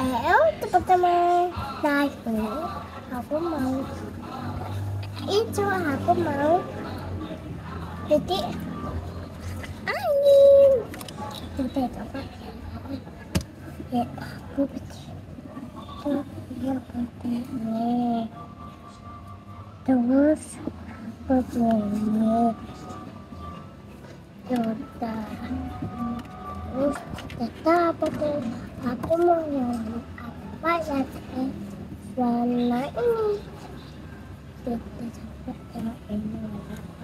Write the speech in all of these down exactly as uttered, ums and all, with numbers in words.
Ayo teman-teman, naik dulu. Aku mau itu, aku mau jadi angin. Kita coba ya, aku bikin yang penting terus begini coba terus kita apa tuh, aku mau yang apa ya warna ini. Kita coba tengok ini warna apa.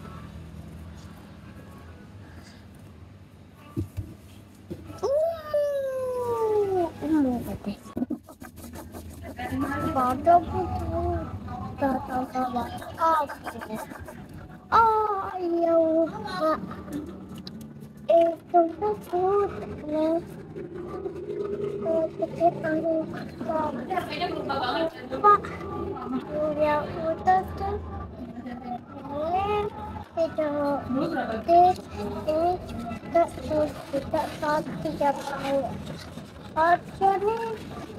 Pada buku datang kawan aku. Oh iya, Pak. Itu buku nah. Pikir aku Pak. Ya udah tuh. Itu ini juga tidak satu tiga kali. Aja nih.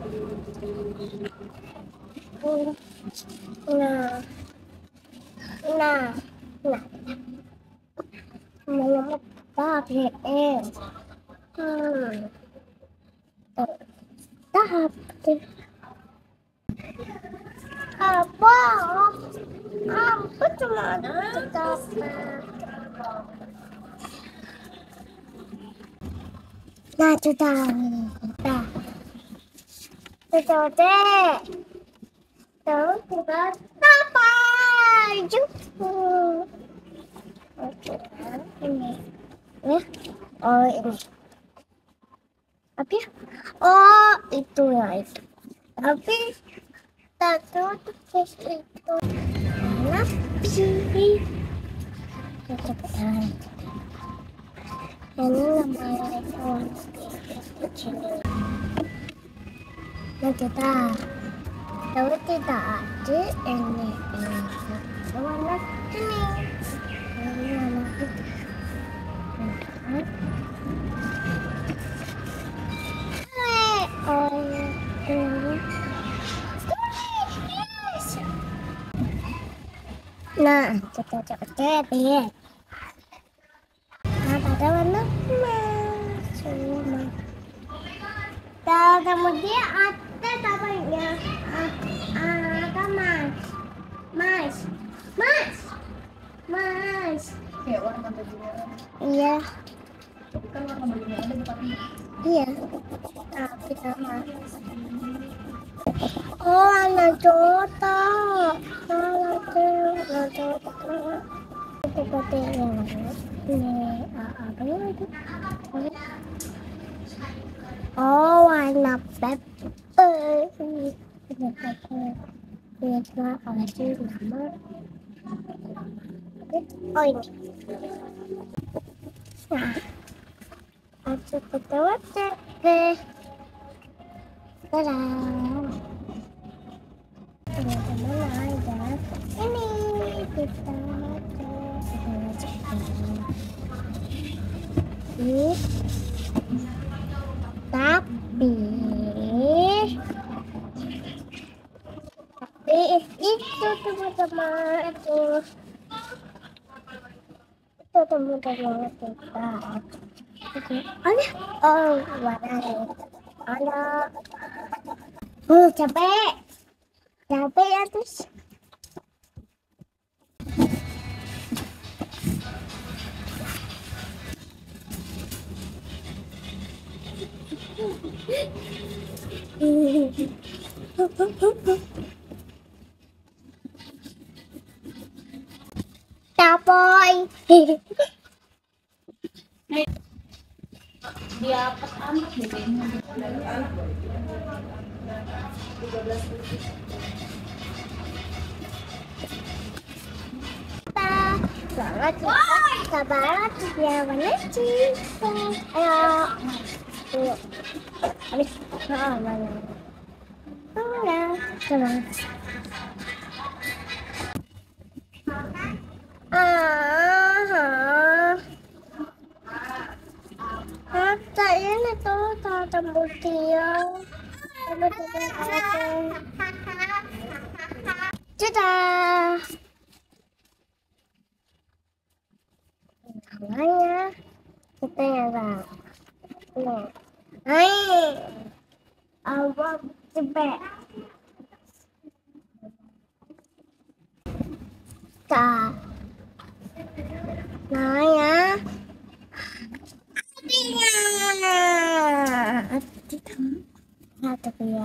Nah, nah, nah, mau pakai es, hmm, tahap apa? Apa cuma tetap? Nah, sudah, sudah, sudah deh. Terus juga apa? Juhu. Oke, ini, ya. Oh ini, apa ya? Oh itu ya itu. Tapi satu terus itu napi. Cepetan. Ini namanya itu kecil. Nah kita. Kalau tidak ada ini ini warna ini ini warna itu oh ini nah kita coba lihat nah pada warna emas cuma dan kemudian ada tapanya ada mas mas mas mas kayak warna bajunya. iya Kan warna bajunya ada bukan? iya tapi sama oh anak cota anak cota itu katanya ini apa itu oh warna pepper ini pepper ini cuma kasih nama oh ini nah aku ketawa deh dadah teman-teman ada ini kita ini tapi tapi itu teman-teman itu itu teman-teman kita ada oh warna ada oh capek capek ya terus Tapoy. Dia apat amat deh kayaknya. Banget kita banget ya mana sih ayo tuh habis ah mana mana coba ah ah ini tuh tembus dia Dadah. Namanya kita ya bang. Hai, awak cepet. Ta, namanya. Nah, tapi ya.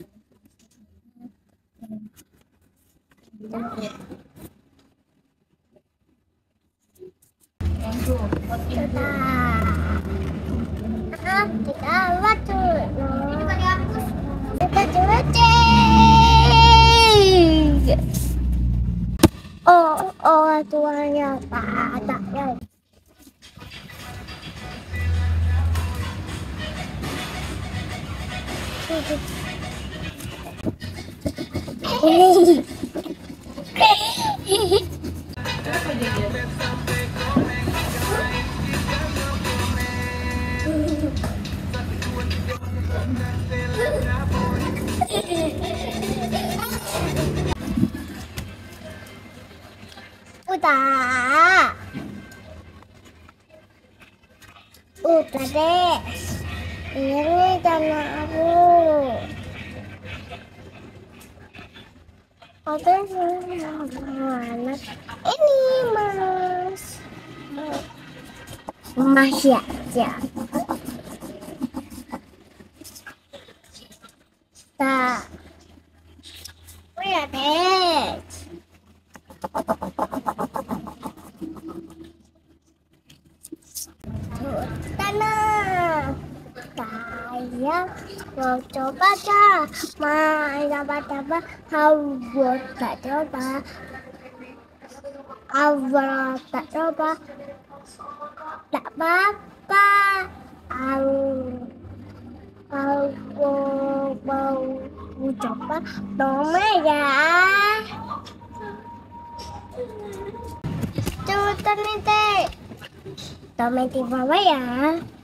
Kita, ah, kita waktu, kita cuci. Oh, oh, tuanya tak ada ya. Udah, udah deh. Ini tanah aku. Ada mana? Ini mas, mas ya, ya. Tak, udah deh. Tanah, saya mau coba dah, mau coba-coba, mau tak coba, awal tak coba, tak apa-apa, aku aku mau coba, dong ya. Tuh, nih teh. Tomat di bawah ya.